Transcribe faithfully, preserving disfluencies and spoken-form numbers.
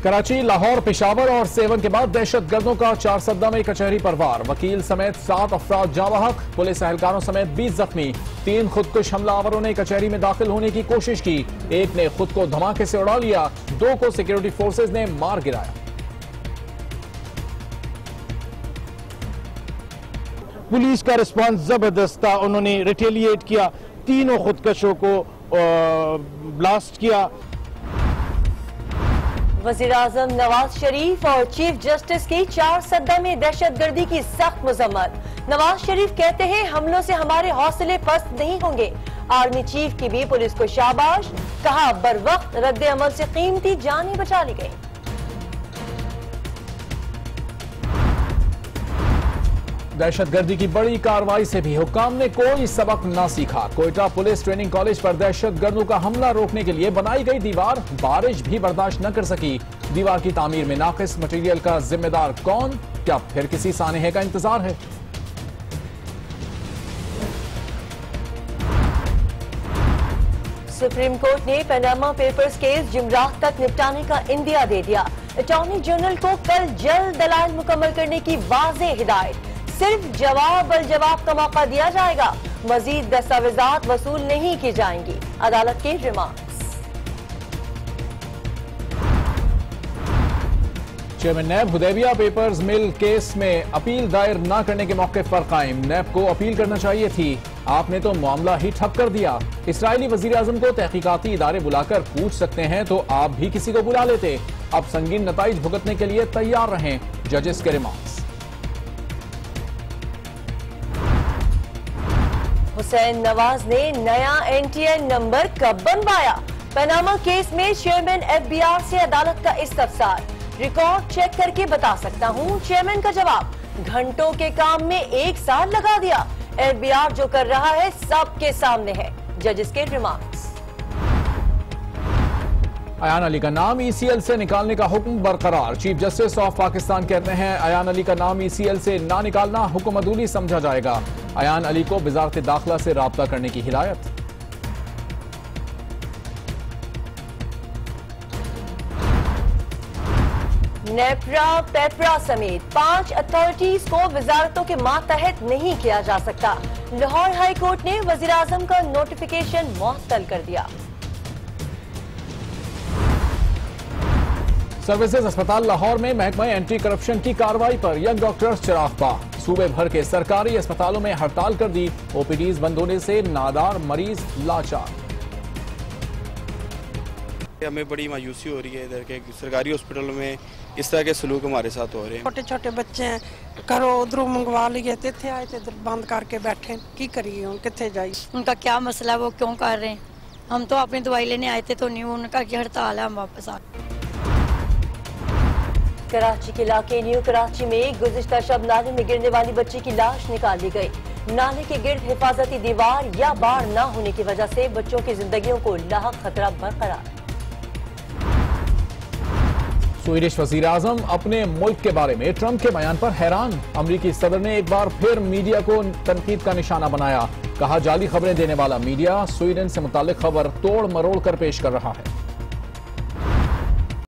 कराची, लाहौर, पेशावर और सेवन के बाद दहशत गर्दों का चार सद्दा में कचहरी पर वार। वकील समेत सात अफराद जावाहक, पुलिस एहलकारों समेत बीस जख्मी। तीन खुदकुश हमलावरों ने कचहरी में दाखिल होने की कोशिश की। एक ने खुद को धमाके से उड़ा लिया, दो को सिक्योरिटी फोर्सेज ने मार गिराया। पुलिस का रिस्पांस जबरदस्त था, उन्होंने रिटेलिएट किया, तीनों खुदकशों को ब्लास्ट किया। वज़ीर-ए-आज़म नवाज शरीफ और चीफ जस्टिस की चार सद्दा में दहशतगर्दी की सख्त मजम्मत। नवाज शरीफ कहते हैं हमलों से हमारे हौसले पस्त नहीं होंगे। आर्मी चीफ की भी पुलिस को शाबाश, कहा बर वक्त रद्द अमल से कीमती जानें बचा ली गई। दहशतगर्दी की बड़ी कार्रवाई से भी हुक्काम ने कोई सबक ना सीखा। कोयटा पुलिस ट्रेनिंग कॉलेज पर दहशतगर्दों का हमला रोकने के लिए बनाई गई दीवार बारिश भी बर्दाश्त न कर सकी। दीवार की तामीर में नाकिस मटेरियल का जिम्मेदार कौन? क्या फिर किसी सानहे का इंतजार है? सुप्रीम कोर्ट ने पनामा पेपर्स केस जुमरात तक निपटाने का इंदिया दे दिया। अटॉर्नी जनरल को कल जल्द दलाल मुकम्मल करने की वाज़ेह हिदायत। सिर्फ जवाब अल जवाब का मौका दिया जाएगा, मजीद दस्तावेजात वसूल नहीं की जाएंगी। अदालत के remarks. Chairman NAB Hudaibiya papers mill case में अपील दायर न करने के मौके पर कायम। नैब को अपील करना चाहिए थी, आपने तो मामला ही ठप कर दिया। इसराइली वजीर आजम को तहकीकाती इदारे बुलाकर पूछ सकते हैं तो आप भी किसी को बुला लेते। अब संगीन नताइज भुगतने के लिए तैयार रहें, जजेस के रिमार्क्स। हुसैन नवाज ने नया एन टी ए नंबर कब बनवाया? पनामा केस में चेयरमैन एफ बी आर से अदालत का इस्तफसार। रिकॉर्ड चेक करके बता सकता हूं। चेयरमैन का जवाब, घंटों के काम में एक साल लगा दिया। एफ बी आर जो कर रहा है सबके सामने है, जजेस के रिमार्क्स। अयान अली का नाम ई सी एल से निकालने का हुक्म बरकरार। चीफ जस्टिस ऑफ पाकिस्तान कहते हैं अयान अली का नाम ई सी एल से ना निकालना हुक्म अदूली समझा जाएगा। अयान अली को वजारत दाखिला से राब्ता करने की हिदायत। नेपरा, पेपरा समेत पांच अथॉरिटीज को वजारतों के मातहत नहीं किया जा सकता। लाहौर हाई कोर्ट ने वजीर आजम का नोटिफिकेशन मुअत्तल कर दिया। सर्विसेज अस्पताल लाहौर में महकमा एंटी करप्शन की कार्रवाई पर यंग डॉक्टर्स चिरागपा। सूबे भर के सरकारी अस्पतालों में हड़ताल कर दी। ओ पी डीज बंद होने से नादार मरीज लाचार। हमें बड़ी मायूसी हो रही है इधर के सरकारी हॉस्पिटलों में इस तरह के सलूक हमारे साथ हो रहे हैं। छोटे छोटे बच्चे हैं, करो उधरों मंगवा लिए थे, थे आए थे इधर बंद करके बैठे, की करिए हम कितने जाइए? उनका क्या मसला, वो क्यों कर रहे हैं? हम तो अपनी दवाई लेने आए थे तो नहीं, उनका क्या हड़ताल है, हम वापस आ। कराची के इलाके न्यू कराची में गुज़िश्ता शब नाले में गिरने वाली बच्ची की लाश निकाल ली गई। नाले के गिर्द हिफाजती दीवार या बाढ़ न होने की वजह से बच्चों की जिंदगियों को लाहक खतरा बरकरार। स्वीडिश वजीर आजम अपने मुल्क के बारे में ट्रंप के बयान पर हैरान। अमरीकी सदर ने एक बार फिर मीडिया को तनकीद का निशाना बनाया। कहा जाली खबरें देने वाला मीडिया स्वीडन से मुताल्लिक खबर तोड़ मरोड़ कर पेश कर रहा है।